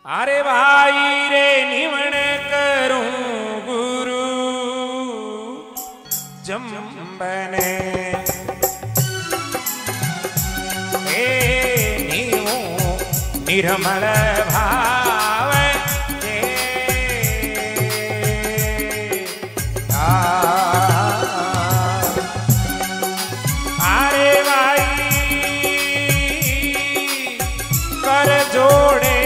अरे भाई रे निवण करूं गुरु जम्बने निर्मल भाव जे अरे भाई कर जोड़े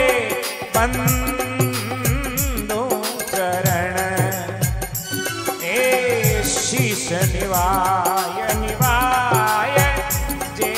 बंदो चरण ए शीश निवाय निवाय जे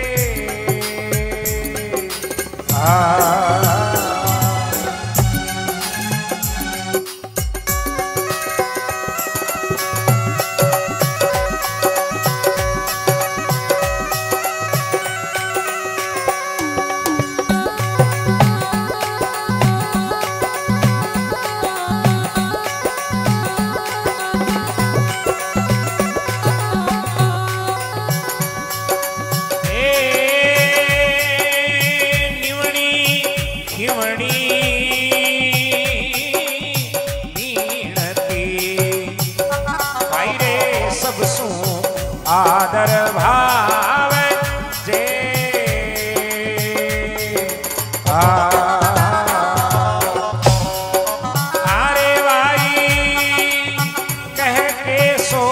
आदर भाव जे अरे भाई कह के सो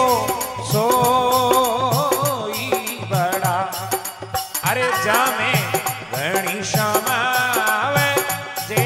बड़ा अरे जामे घणी क्षमाव जे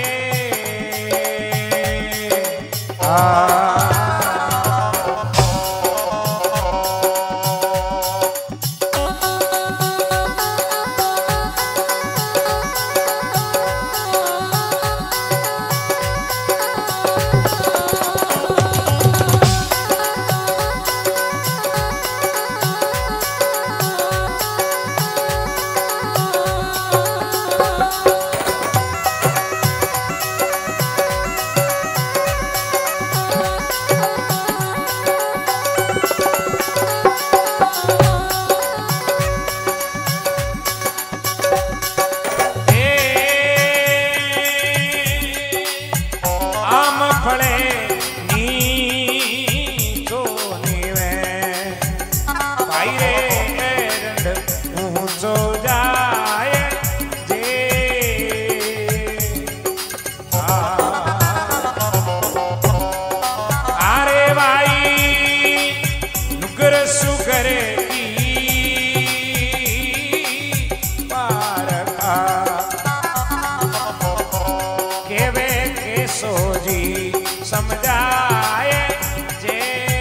समझाए जे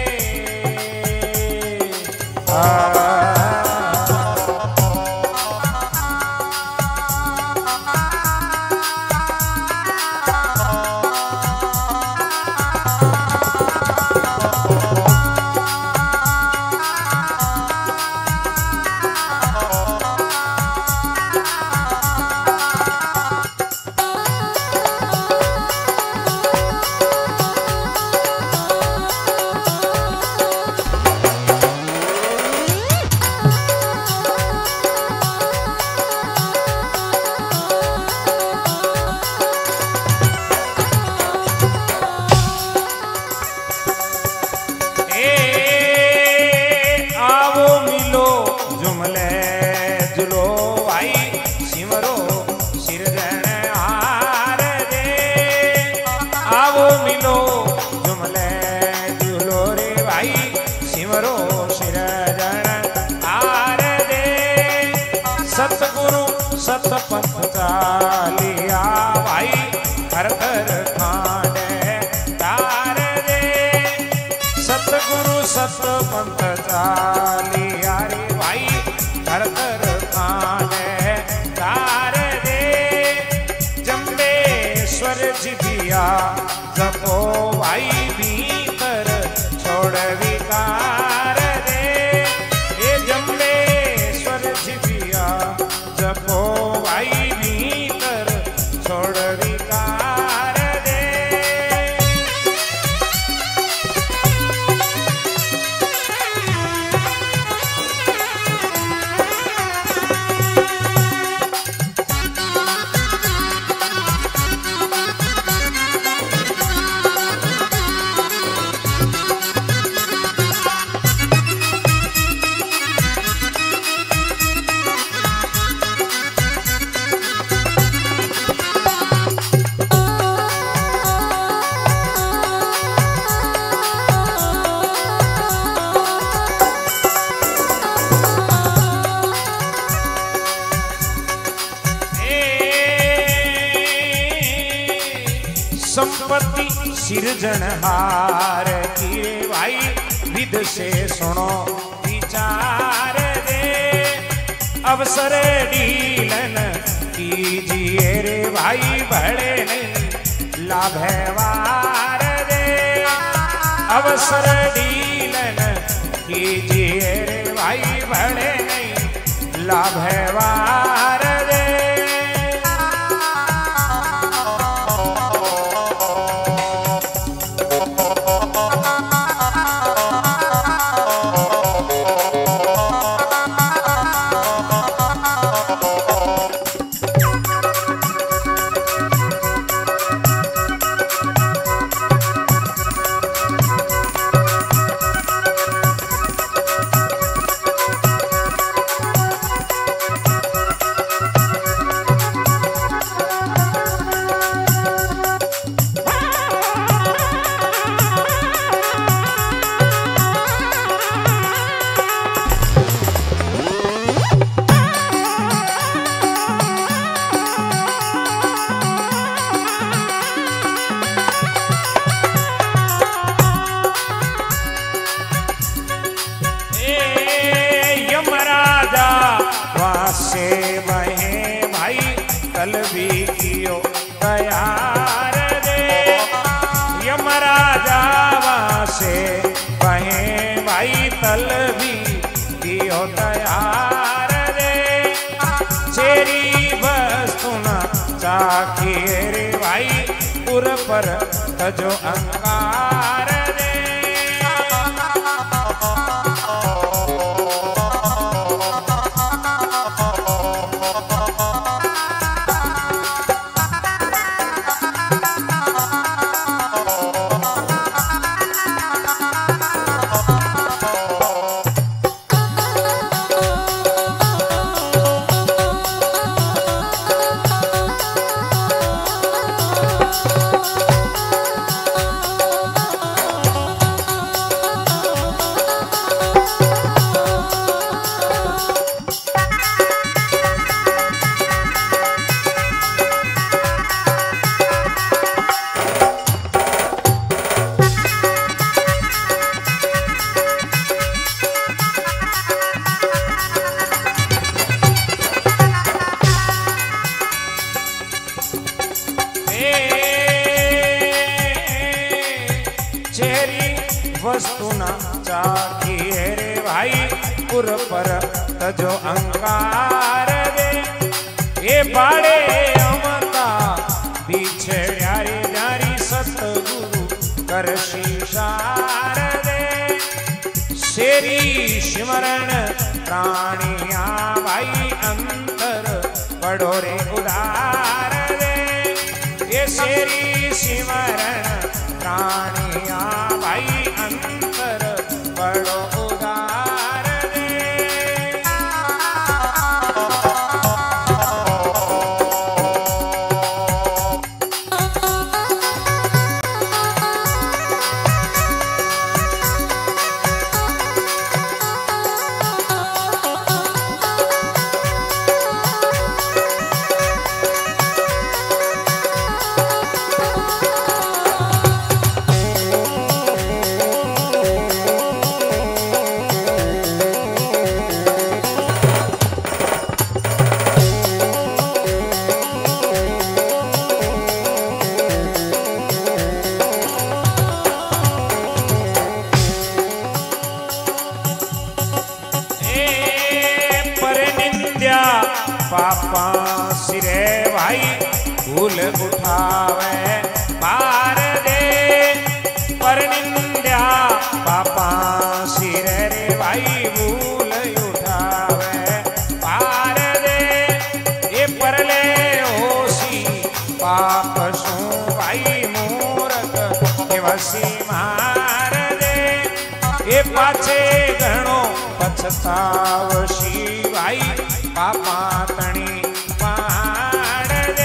सतपथ चालिया भाई हर घर खाने तार दे सतगुरु सतपथ चालिया रे भाई हर घर खाने तार दे जम्बेश्वर जी दिया जपो भाई भीतर छोड़ विकार दे ये जम्बेश्वर जी दिया जपो भाई भीतर छोड़ विकार दे संपत्ति सिरजनहार की रे भाई विद से सुनो विचार दे अवसर डीलन कीजिए रे भाई बड़े नहीं लाभवार दे अवसर डीलन कीजिए रे भाई बड़े नहीं लाभवार दे से बहे भाई कल भी कियो तैयार रे यमराजा से बहे भाई कल भी कियो तैयार रे चेरी वस्तु न चाखिए रे भाई पुर पर तजो अंगार रे वस्तु न चाहिए रे भाई पुर पर तजो अंगार दे ये बाड़े अमता बिछड़िया रे जारी सतगुरु कर शीशार दे शेरी सिमरण प्राणिया भाई अंतर बड़ो रे उदार दे ये शेरी सिमरण प्राणिया भाई अंतर बड़ो उदार दे पापा सिरे भाई भूल उठावे पार दे पर निंद्या पापा सिरे रे भाई भूल उठावे पार दे ये परले होसी पाप सु भाई मूर्ख के वसी मार दे ये पाछे घणो पछतावशी भाई पापा तणी पाड़ दे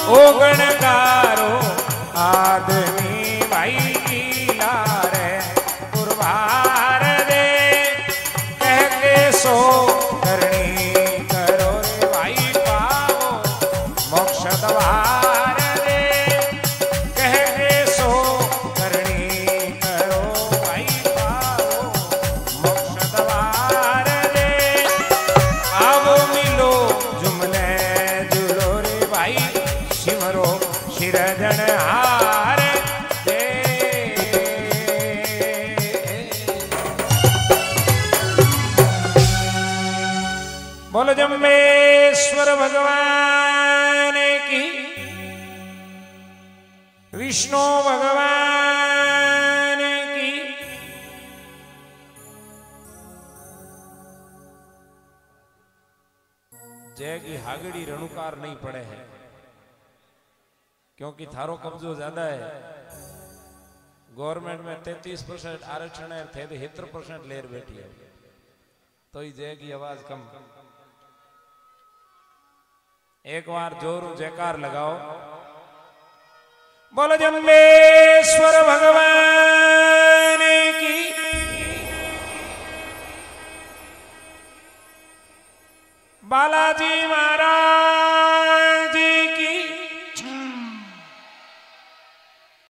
ओगणकारो आदमी भाई गीला रे कुर्बार दे कह के सो करनी करो रे भाई पाओ मोक्ष द्वार दे कह के सो करनी करो भाई पाओ मोक्ष द्वार दे आवो मिलो जुमले जुलो रे भाई शिवरो शिरजन हार दे बोलो जम्बेश्वर भगवान की विष्णु भगवान की जय की हागड़ी रणुकार नहीं पड़े हैं क्योंकि थारो कब्जो ज्यादा है गवर्नमेंट में 33% आरक्षण है थे 70% लेर बैठी है तो ही जय की आवाज कम एक बार जोर जयकार लगाओ बोलो जम्बेश्वर भगवान की बालाजी महाराज